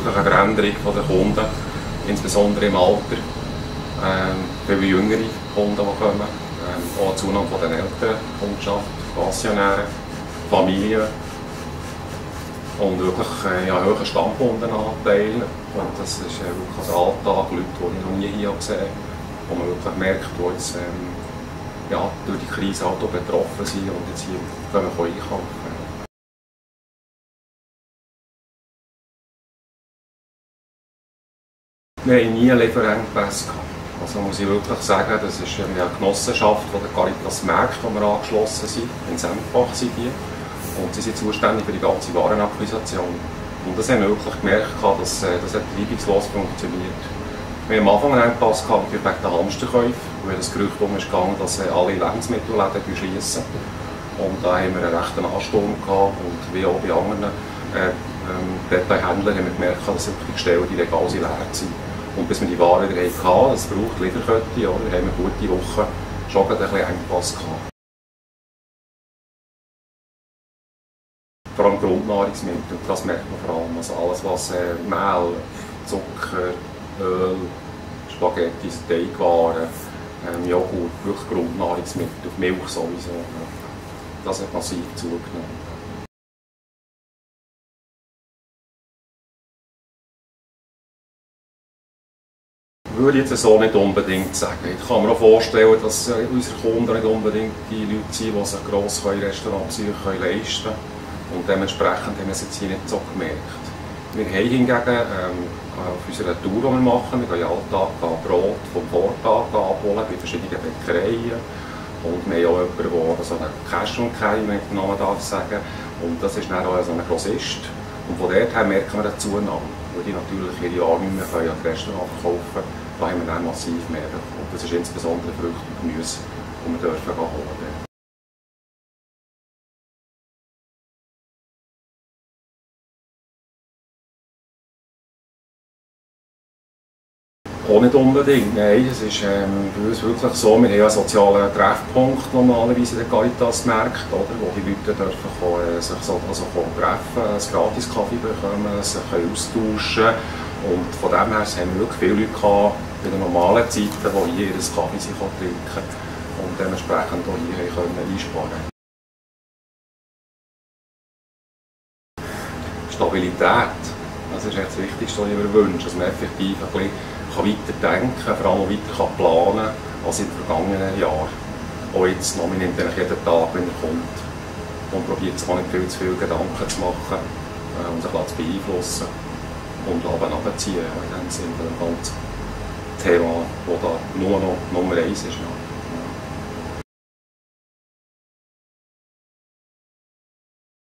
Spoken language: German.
wirklich eine Veränderung der Kunden, insbesondere im Alter. Viele jüngere Kunden, die kommen, auch eine Zunahme von den älteren Kundschaft, Pensionäre, Familien und wirklich hohen Stammkundenanteil. Und das ist wirklich der Alltag, Leute, die ich noch nie hier gesehen habe, wo man wirklich merkt, die jetzt durch die Krise auch betroffen sind und jetzt hier können wir einkaufen. Wir hatten nie Lieferengpässe gehabt. Also muss ich wirklich sagen, das ist eine Genossenschaft von der Caritas Märkte, wo wir angeschlossen sind. In Sempach sind die. Und sie sind zuständig für die ganze Warenakquisition. Und das haben wir wirklich gemerkt, dass das reibungslos funktioniert. Wir haben am Anfang einen Engpass gehabt wegen der Hamsterkäufe, weil das Gerücht umgegangen ist, dass alle Lebensmittelläden schließen. Und da haben wir einen rechten Ansturm gehabt und wie auch bei anderen Detailhändlern haben wir gemerkt, dass wirklich die Stellen, die Regale leer sind. Und bis wir die Ware wieder hatten, es braucht Lieferkette, oder, haben wir gute Wochen schon ein bisschen Engpass gehabt. Vor allem Grundnahrungsmittel, das merkt man vor allem. Also alles was Mehl, Zucker, Öl, Spaghetti, Teigwaren, Joghurt, wirklich Grundnahrungsmittel, Milch sowieso. Das hat massiv zugenommen. Würde ich jetzt so nicht unbedingt sagen. Ich kann mir auch vorstellen, dass unsere Kunden nicht unbedingt die Leute sind, die sich gross Restaurantbesuche leisten können. Und dementsprechend haben wir es jetzt hier nicht so gemerkt. Wir haben hingegen auf unserer Tour, die wir machen, wir gehen jeden Tag Brot vom Vortag abholen bei verschiedenen Bäckereien. Und wir haben auch jemanden, der so einen Cash und Carry, wenn ich den Namen darf sagen. Und das ist dann auch so ein Grossist. Und von dort her merken wir eine Zunahme, weil die natürlich ihre Ware nicht mehr an die Restaurants verkaufen können. Da haben wir dann massiv mehr bekommen. Das ist insbesondere Früchte und Gemüse, die wir dürfen holen. Auch nicht unbedingt, nein. Es ist bei uns wirklich so, wir haben einen sozialen Treffpunkt normalerweise in den Caritas-Märkten, wo die Leute dürfen sich treffen, einen gratis Kaffee bekommen, sich austauschen. Und von dem her haben wir wirklich viele Leute gehabt, in den normalen Zeiten, die hier ihren Kaffee trinken und dementsprechend auch hier einsparen können. Stabilität, das ist das Wichtigste, was ich mir wünsche, dass man effektiv ein bisschen weiter denken kann, vor allem weiter planen kann als in den vergangenen Jahren. Auch jetzt noch, man nimmt jeden Tag, wenn er kommt und probiert sich auch nicht viel zu viel Gedanken zu machen und sich zu beeinflussen und runterziehen in dem Sinne von dem ganzen Thema, das da nur noch Nummer 1 ist. Ja.